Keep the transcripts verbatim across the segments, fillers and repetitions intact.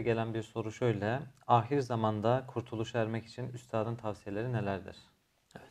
gelen bir soru şöyle. Ahir zamanda kurtuluşa ermek için üstadın tavsiyeleri nelerdir? Evet.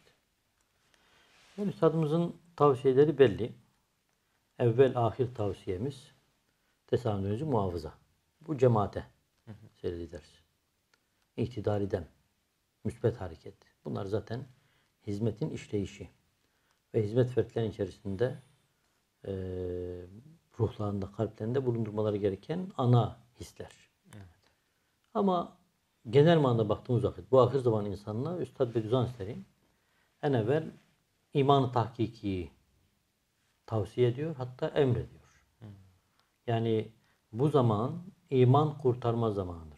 Yani üstadımızın tavsiyeleri belli. Evvel ahir tavsiyemiz tesamününüzü muhafaza. Bu cemaate seyrediyoruz. İktidar idem, müsbet hareket. Bunlar zaten hizmetin işleyişi. Ve hizmet fertlerinin içerisinde e, ruhlarında, kalplerinde bulundurmaları gereken ana hisler. Evet. Ama genel manada baktığımız vakit bu ahir zaman insanına Üstad Bediüzzaman Hazretleri en evvel iman-ı tahkikiyi tavsiye ediyor, hatta emrediyor. Hmm. Yani bu zaman iman kurtarma zamanıdır.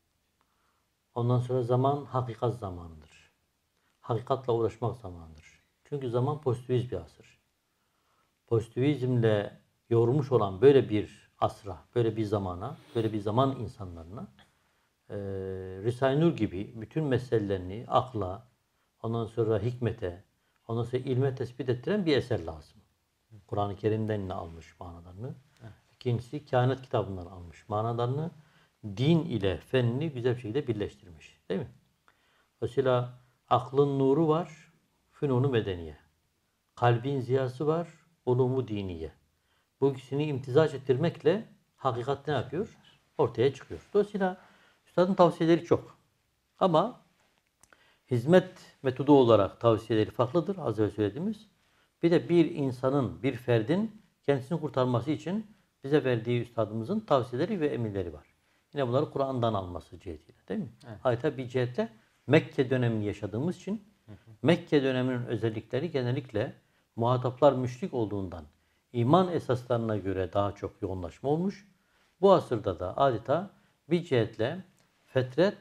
Ondan sonra zaman hakikat zamanıdır. Hakikatla uğraşmak zamanıdır. Çünkü zaman pozitivist bir asır. Pozitivizmle yoğrulmuş olan böyle bir asra, böyle bir zamana, böyle bir zaman insanlarına e, Risale-i Nur gibi bütün meselelerini akla, ondan sonra hikmete, ondan sonra ilme tespit ettiren bir eser lazım. Kur'an-ı Kerim'den almış manalarını. İkincisi kainat kitabından almış manalarını. Din ile fenni güzel bir şekilde birleştirmiş. Değil mi? Mesela aklın nuru var, fünunu medeniye. Kalbin ziyası var, ulumu diniye. Bu ikisini imtizac ettirmekle hakikat ne yapıyor? Ortaya çıkıyor. Dolayısıyla üstadın tavsiyeleri çok. Ama hizmet metodu olarak tavsiyeleri farklıdır. Az önce söylediğimiz. Bir de bir insanın, bir ferdin kendisini kurtarması için bize verdiği üstadımızın tavsiyeleri ve emirleri var. Yine bunları Kur'an'dan alması cihetiyle, değil mi? Evet. Hayta bir cihetle Mekke dönemini yaşadığımız için hı hı. Mekke döneminin özellikleri genellikle muhataplar müşrik olduğundan iman esaslarına göre daha çok yoğunlaşma olmuş. Bu asırda da adeta bir cihetle fetret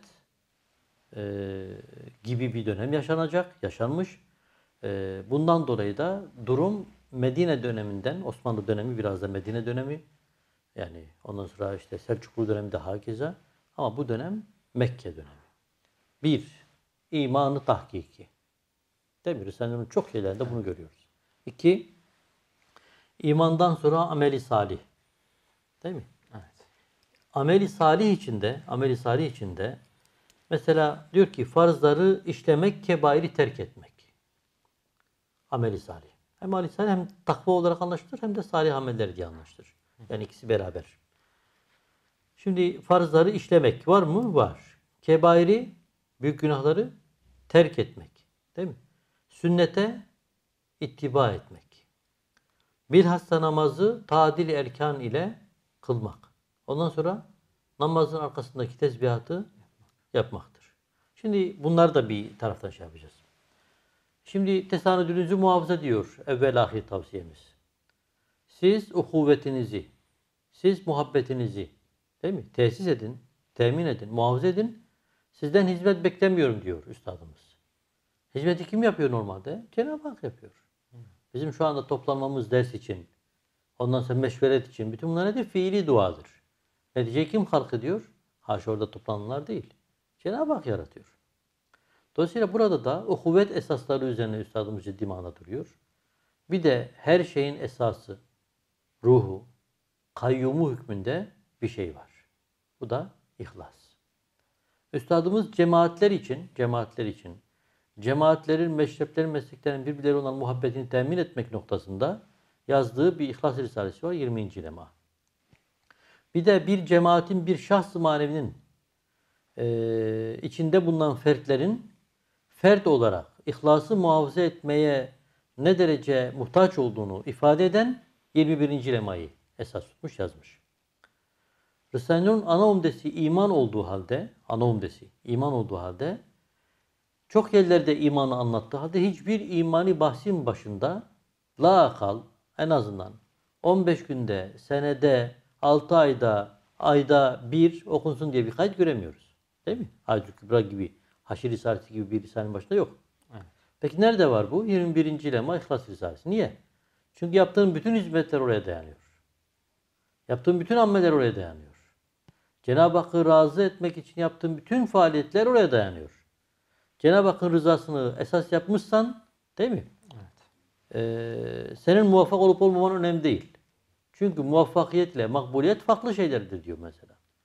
e, gibi bir dönem yaşanacak, yaşanmış. E, bundan dolayı da durum Medine döneminden, Osmanlı dönemi biraz da Medine dönemi. Yani ondan sonra işte Selçuklu dönemi de hakeza. Ama bu dönem Mekke dönemi. Bir, imanı tahkiki. Değil mi? Risale'nin çok şeylerinde bunu görüyoruz. İki, imandan sonra ameli salih. Değil mi? Evet. Ameli salih içinde, ameli salih içinde mesela diyor ki farzları işlemek, kebairi terk etmek. Ameli salih. Hem ameli salih hem takva olarak anlaşılır hem de salih ameller diye anlaşılır. Yani ikisi beraber. Şimdi farzları işlemek var mı? Var. Kebairi, büyük günahları terk etmek. Değil mi? Sünnete ittiba etmek. Bilhassa namazı tadil erkan ile kılmak. Ondan sonra namazın arkasındaki tesbihatı yapmaktır. Şimdi bunlar da bir taraftan şey yapacağız. Şimdi tesanüdünüzü muhafaza diyor evvel ahir tavsiyemiz. Siz uhuvvetinizi, siz muhabbetinizi değil mi? Tesis edin, temin edin, muhafaza edin. Sizden hizmet beklemiyorum diyor üstadımız. Hizmeti kim yapıyor normalde? Cenab-ı Hak yapıyor. Bizim şu anda toplanmamız ders için, ondan sonra meşveret için, bütün bunlar nedir? Fiili duadır. Neticeyi kim halk ediyor? Haşa orada toplananlar değil. Cenab-ı Hak yaratıyor. Dolayısıyla burada da o kuvvet esasları üzerine üstadımız ciddi manada duruyor. Bir de her şeyin esası, ruhu, kayyumu hükmünde bir şey var. Bu da ihlas. Üstadımız cemaatler için, cemaatler için, cemaatlerin, meşreplerin, mesleklerin birbirleri olan muhabbetini temin etmek noktasında yazdığı bir İhlas Risalesi var, yirminci lema. Bir de bir cemaatin, bir şahs-ı manevinin e, içinde bulunan fertlerin fert olarak ihlası muhafaza etmeye ne derece muhtaç olduğunu ifade eden yirmi birinci lemayı esas tutmuş, yazmış. Risale-i Nur'un ana umdesi iman olduğu halde, ana umdesi iman olduğu halde çok yerlerde imanı anlattığı halde hiçbir imani bahsin başında la akal en azından on beş günde, senede, altı ayda, ayda bir okunsun diye bir kayıt göremiyoruz. Değil mi? Hacı Kübra gibi, Haşir Risalesi gibi bir risalenin başında yok. Evet. Peki nerede var bu? yirmi birinci lema İhlas Risalesi. Niye? Çünkü yaptığın bütün hizmetler oraya dayanıyor. Yaptığın bütün ameller oraya dayanıyor. Cenab-ı Hakk'ı razı etmek için yaptığın bütün faaliyetler oraya dayanıyor. Cenab-ı Hakk'ın rızasını esas yapmışsan, değil mi? Evet. Ee, senin muvaffak olup olmaman önemli değil. Çünkü muvaffakiyet ile makbuliyet farklı şeylerdir diyor mesela.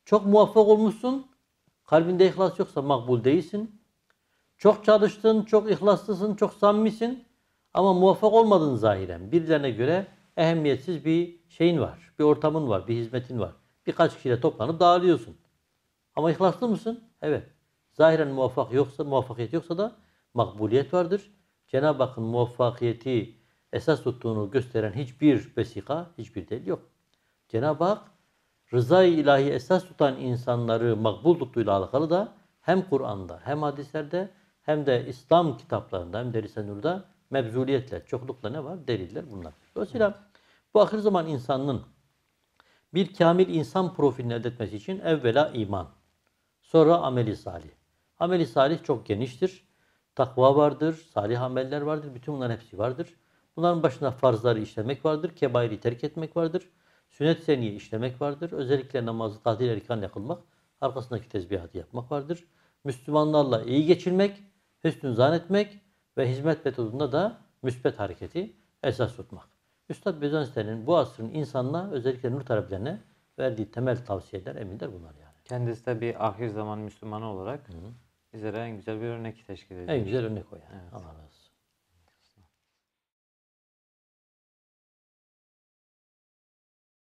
Çok muvaffak olmuşsun. Kalbinde ihlas yoksa makbul değilsin. Çok çalıştın, çok ihlaslısın, çok samimisin. Ama muvaffak olmadın zahiren. Birilerine göre ehemmiyetsiz bir şeyin var. Bir ortamın var, bir hizmetin var. Birkaç kişiyle toplanıp dağılıyorsun. Ama ihlaslı mısın? Evet. Zahiren muvaffak yoksa, muvaffakiyet yoksa da makbuliyet vardır. Cenab-ı Hakk'ın muvaffakiyeti esas tuttuğunu gösteren hiçbir vesika, hiçbir delil yok. Cenab-ı Hak rızayı ilahi esas tutan insanları makbul tuttuğuyla alakalı da hem Kur'an'da hem hadislerde hem de İslam kitaplarında hem de Risale-i Nur'da mebzuliyetle, çoklukla ne var? Deliller bunlar. Dolayısıyla bu ahir zaman insanının bir kamil insan profilini elde etmesi için evvela iman, sonra ameli salih. Ameli salih çok geniştir. Takva vardır, salih ameller vardır. Bütün bunların hepsi vardır. Bunların başında farzları işlemek vardır, kebairi terk etmek vardır. Sünnet-i seniye işlemek vardır. Özellikle namazı tahdil erkanla kılmak, arkasındaki tesbihatı yapmak vardır. Müslümanlarla iyi geçirmek, hüsnü zan etmek ve hizmet metodunda da müsbet hareketi esas tutmak. Üstad Bezansi'nin bu asrın insanına, özellikle nur taleblerine verdiği temel tavsiyeler, eminler bunlar yani. Kendisi de bir ahir zaman Müslümanı olarak bizlere en güzel bir örnek teşkil ediyor. En güzel örnek o yani.